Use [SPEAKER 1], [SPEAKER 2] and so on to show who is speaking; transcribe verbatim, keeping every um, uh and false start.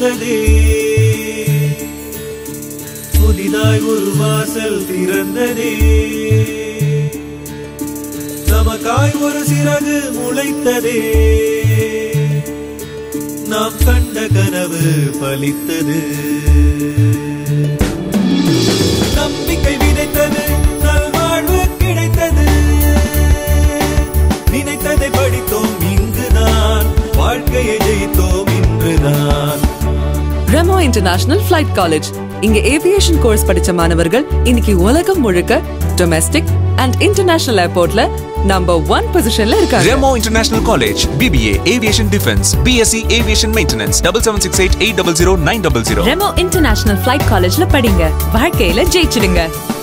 [SPEAKER 1] பிறந்ததே புதிதாய் ஒரு வாசல் திறந்ததே நமக்காய் ஒரு சிறகு முளைத்ததே நாம் கண்ட கனவு பலித்தது நம்பிக்கை விதைத்தது நல்வாழ்வு கிடைத்தது நினைத்ததை படித்தோம் இங்குதான் வாழ்க்கையை ஜெயித்தோம் இன்றுதான்
[SPEAKER 2] Remo International Flight College இங்க aviation course படிச்ச மாணவர்கள் இன்னைக்கு உலகம் முழுக்க domestic and international airportல number one positionல இருக்காங்க.
[SPEAKER 3] Remo International College, B B A Aviation Defense, B S c Aviation Maintenance, seven seven six eight eight zero zero nine zero zero.
[SPEAKER 4] Remo International Flight Collegeல படிங்க, வாழ்க்கையில ஜெயிச்சிடுங்க.